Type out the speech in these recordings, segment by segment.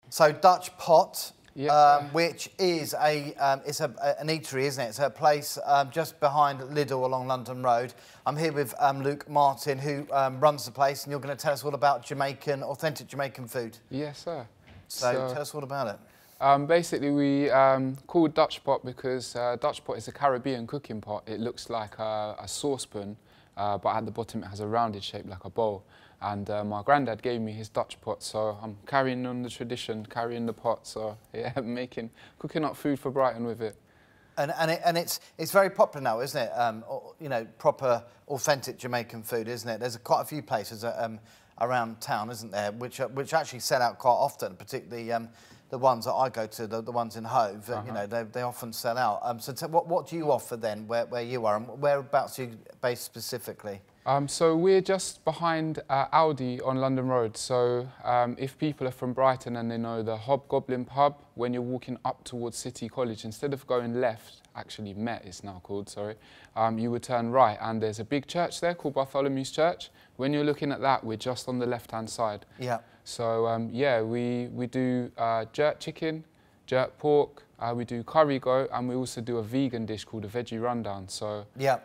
So Dutch Pot, Yes, which is an eatery, isn't it? It's a place just behind Lidl along London Road. I'm here with Luke Martin, who runs the place, and you're going to tell us all about Jamaican, authentic Jamaican food. yes, sir. So tell us all about it. Basically, we call Dutch pot because Dutch pot is a Caribbean cooking pot. It looks like a saucepan, but at the bottom it has a rounded shape like a bowl. And my granddad gave me his Dutch pot, so I'm carrying on the tradition, carrying the pot. So yeah, cooking up food for Brighton with it. And it's very popular now, isn't it? You know, proper authentic Jamaican food, isn't it? There's quite a few places around town, isn't there, which actually sell out quite often, particularly the ones that I go to, the ones in Hove. You know, they often sell out. So what do you offer then, where you are, and whereabouts are you based specifically? So we're just behind Aldi on London Road. So if people are from Brighton and they know the Hobgoblin pub, when you're walking up towards City College, instead of going left, actually Met it's now called, sorry, you would turn right, and there's a big church there called Bartholomew's Church. When you're looking at that, we're just on the left-hand side. Yeah. So yeah, we do jerk chicken, jerk pork, we do curry goat, and we also do a vegan dish called a veggie rundown. So yeah.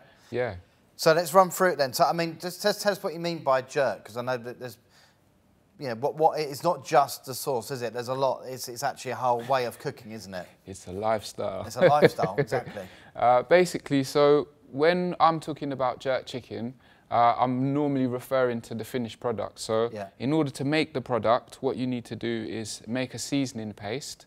So let's run through it then. So I mean, just tell us what you mean by jerk, because I know that there's, you know, what it's not just the sauce, is it? There's a lot. It's actually a whole way of cooking, isn't it? It's a lifestyle. It's a lifestyle, exactly. Basically, so when I'm talking about jerk chicken, I'm normally referring to the finished product. So in order to make the product, what you need to do is make a seasoning paste,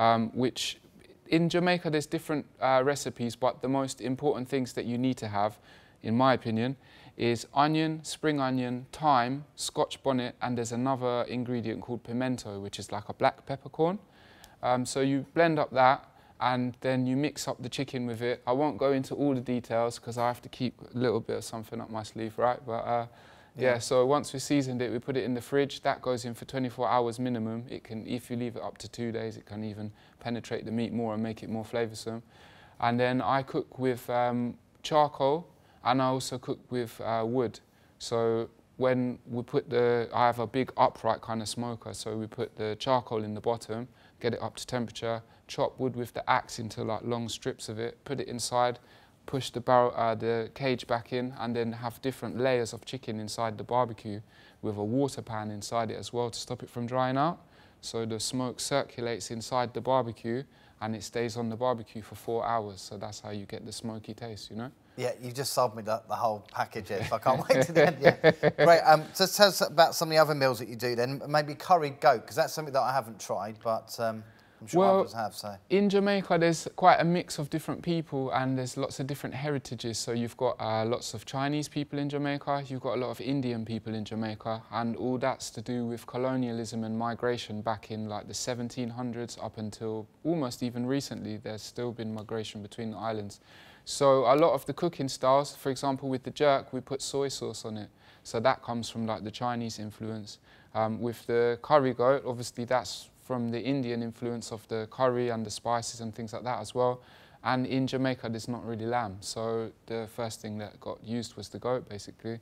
which in Jamaica there's different recipes, but the most important things that you need to have, in my opinion, is onion, spring onion, thyme, Scotch bonnet, and there's another ingredient called pimento, which is like a black peppercorn. So you blend up that, and then you mix up the chicken with it. I won't go into all the details because I have to keep a little bit of something up my sleeve, right? But yeah, so once we seasoned it, we put it in the fridge. That goes in for 24 hours minimum. It can, if you leave it up to 2 days, it can even penetrate the meat more and make it more flavoursome. And then I cook with charcoal, and I also cook with wood. So when we put I have a big upright kind of smoker, so we put the charcoal in the bottom, get it up to temperature, chop wood with the axe into like long strips of it, put it inside, push the cage back in, and then have different layers of chicken inside the barbecue with a water pan inside it as well to stop it from drying out. So the smoke circulates inside the barbecue and it stays on the barbecue for 4 hours. So that's how you get the smoky taste, you know? Yeah, you just sold me the whole package here, so I can't wait to the end. Yeah. Great. So tell us about some of the other meals that you do then. Maybe curry goat, because that's something that I haven't tried, but I'm sure others have. So in Jamaica, there's quite a mix of different people, and there's lots of different heritages. So you've got lots of Chinese people in Jamaica, you've got a lot of Indian people in Jamaica, and all that's to do with colonialism and migration back in like the 1700s up until almost even recently. There's still been migration between the islands. So a lot of the cooking styles, for example, with the jerk, we put soy sauce on it. So that comes from like the Chinese influence. With the curry goat, obviously that's from the Indian influence of the curry and the spices and things like that as well. And in Jamaica, there's not really lamb. So the first thing that got used was the goat, basically.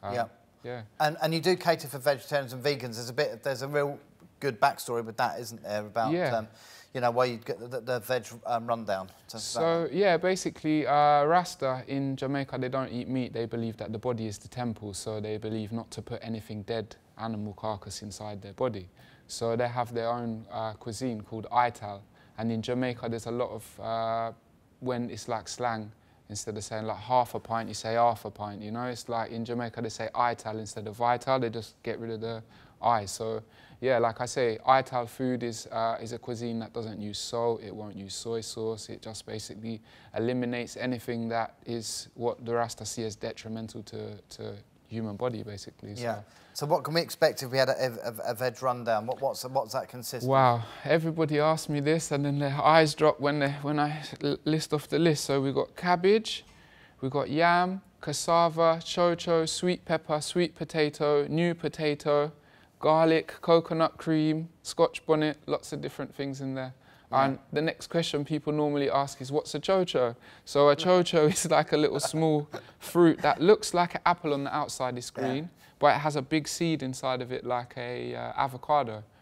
Yeah. And you do cater for vegetarians and vegans. There's a real good backstory with that, isn't there? About you know, where you get the veg rundown. So yeah, basically Rasta in Jamaica, they don't eat meat. They believe that the body is the temple, so they believe not to put anything dead animal carcass inside their body. So they have their own cuisine called ital. And in Jamaica, there's a lot of, when it's like slang, instead of saying like half a pint, you say half a pint, you know? It's like in Jamaica, they say ital instead of vital. They just get rid of the I. So yeah, like I say, ital food is a cuisine that doesn't use salt, it won't use soy sauce, it just basically eliminates anything that is what the Rasta see as detrimental to human body, basically. So. Yeah. So what can we expect if we had a veg rundown? What's that consist of? Wow, everybody asks me this, and then their eyes drop when I list off the list. So we've got cabbage, we've got yam, cassava, chocho, sweet pepper, sweet potato, new potato, garlic, coconut cream, Scotch bonnet, lots of different things in there. Yeah. And the next question people normally ask is, what's a chocho? So a chocho is like a little small fruit that looks like an apple on the outside is green, but it has a big seed inside of it like a avocado.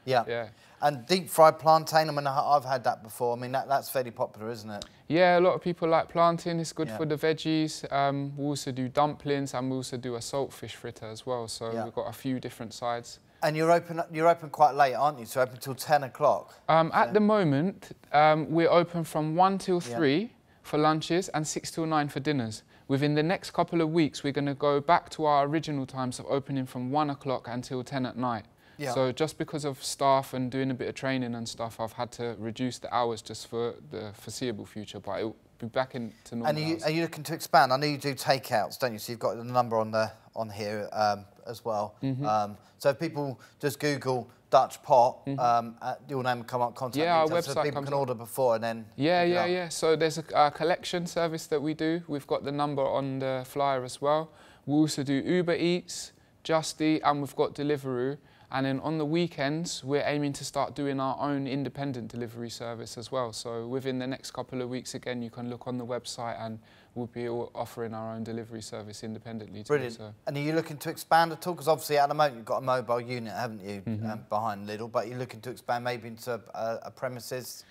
Yeah. Yeah. And deep fried plantain, I mean, I've had that before. I mean, that's fairly popular, isn't it? Yeah, a lot of people like plantain. It's good Yeah. for the veggies. We also do dumplings, and we also do a saltfish fritter as well. So Yeah. we've got a few different sides. And you're open quite late, aren't you? So open till 10 o'clock. At the moment, we're open from 1 till 3 for lunches and 6 till 9 for dinners. Within the next couple of weeks, we're going to go back to our original times of opening from 1 o'clock until 10 at night. Yeah. So just because of staff and doing a bit of training and stuff, I've had to reduce the hours just for the foreseeable future, but it'll be back into normal hours. Are you looking to expand? I know you do takeouts, don't you? So you've got the number on here as well. Mm-hmm. So if people just Google Dutch pot, your name will come up, contact our details, website so people can order before and then... Yeah. So there's a collection service that we do. We've got the number on the flyer as well. We also do Uber Eats, Just Eat, and we've got Deliveroo. And then on the weekends, we're aiming to start doing our own independent delivery service as well. So within the next couple of weeks, again, you can look on the website and we'll be offering our own delivery service independently. Brilliant. So. And are you looking to expand at all? Because obviously at the moment you've got a mobile unit, haven't you, behind Lidl, but you're looking to expand maybe into a premises?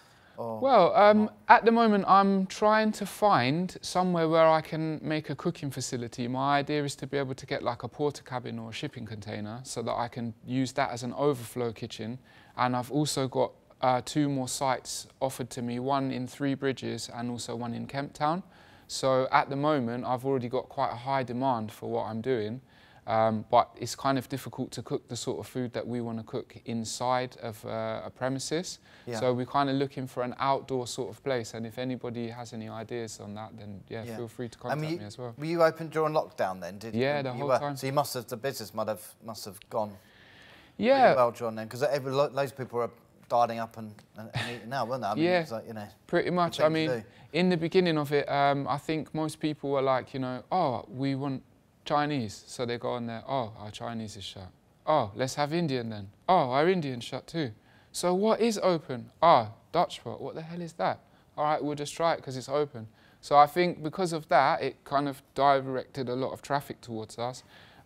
Well, at the moment I'm trying to find somewhere where I can make a cooking facility. My idea is to be able to get like a porta cabin or a shipping container so that I can use that as an overflow kitchen. And I've also got 2 more sites offered to me, one in Three Bridges and also one in Kemp Town. So at the moment I've already got quite a high demand for what I'm doing. But it's kind of difficult to cook the sort of food that we want to cook inside of a premises. Yeah. So we're kind of looking for an outdoor sort of place. And if anybody has any ideas on that, then feel free to contact me as well. Were you open during lockdown then? The whole time. So you must have, the business must have gone pretty well during then, because loads of people are dialing up and eating now, weren't they? I mean, it's like, pretty much. I mean, in the beginning of it, I think most people were like, oh, we want Chinese, so they go on there, oh, our Chinese is shut. Oh, let's have Indian then. Oh, our Indian's shut too. So what is open? Oh, Dutch pot, what the hell is that? All right, we'll just try it because it's open. So I think because of that, it kind of directed a lot of traffic towards us.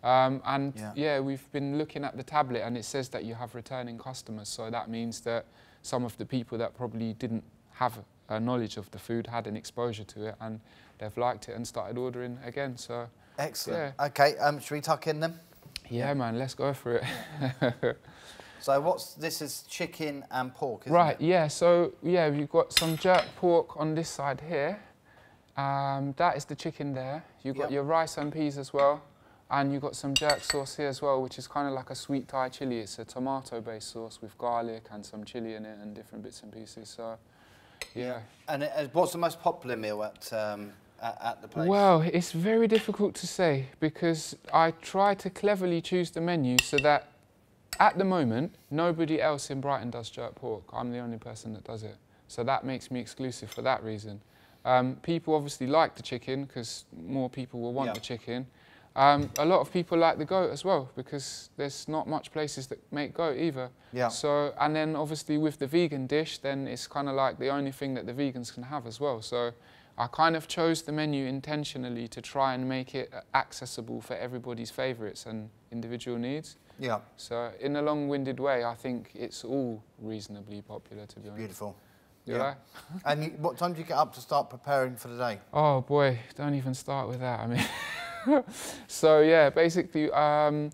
We've been looking at the tablet and it says that you have returning customers. So that means that some of the people that probably didn't have a knowledge of the food had an exposure to it and they've liked it and started ordering again. So. Excellent. Yeah. Okay, should we tuck in them? Yeah, man, let's go for it. So this is chicken and pork, isn't it? Yeah, so we've got some jerk pork on this side here. That is the chicken there. You've got your rice and peas as well. And you've got some jerk sauce here as well, which is kind of like a sweet Thai chili. It's a tomato-based sauce with garlic and some chili in it and different bits and pieces, so yeah. And what's the most popular meal at the place? Well, it's very difficult to say because I try to cleverly choose the menu so that at the moment, nobody else in Brighton does jerk pork. I'm the only person that does it. So that makes me exclusive for that reason. People obviously like the chicken because more people will want the chicken. A lot of people like the goat as well because there's not much places that make goat either. Yeah. So, and then obviously with the vegan dish, then it's kind of like the only thing that the vegans can have as well. So I kind of chose the menu intentionally to try and make it accessible for everybody's favourites and individual needs. Yeah. So in a long-winded way, I think it's all reasonably popular, to be honest. Beautiful. Yeah. And what time do you get up to start preparing for the day? Oh boy, don't even start with that. I mean, so yeah, basically, like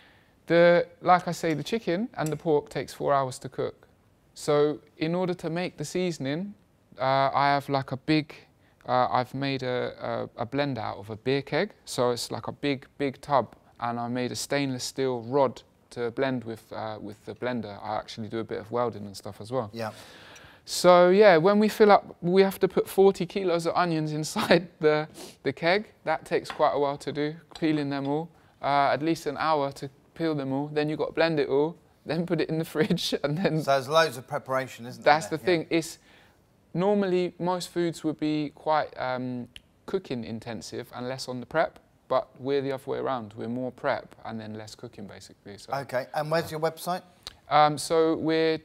I say, the chicken and the pork takes 4 hours to cook. So in order to make the seasoning, I have like a big. I've made a blender out of a beer keg, so it's like a big tub, and I made a stainless steel rod to blend with the blender. I actually do a bit of welding and stuff as well. Yeah. So yeah, when we fill up, we have to put 40 kilos of onions inside the keg. That takes quite a while to do, peeling them all. At least an hour to peel them all. Then you've got to blend it all, then put it in the fridge, and then... So there's loads of preparation, isn't there? That's the thing. It's normally, most foods would be quite cooking intensive and less on the prep, but we're the other way around. We're more prep and then less cooking, basically. So. Okay, and where's your website? So we're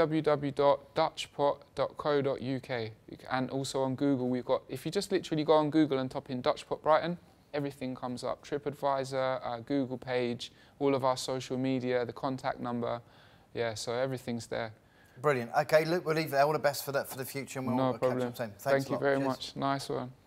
www.dutchpot.co.uk, and also on Google we've got, if you just literally go on Google and type in Dutch Pot Brighton, everything comes up. TripAdvisor, our Google page, all of our social media, the contact number, Yeah, so everything's there. Brilliant. Okay, Luke, we'll leave it there. All the best for the future, and we'll No catch problem. up soon. Thanks Thank a you lot. very Cheers. much. Nice one.